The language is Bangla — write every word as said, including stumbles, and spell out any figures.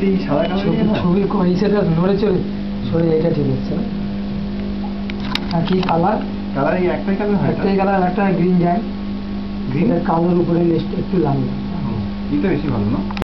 ছবিতে এই সাদা কালার ছবি সেটা নড়ে চলে সরে এটা ঠিক হচ্ছে না। আর কি কালার কালার এই একটাই কালার হয়, একটাই কালার, একটা গ্রিন যায়, গ্রিন কালোর উপরে লিস্ট একটু লাল। এটা বেশি ভালো না?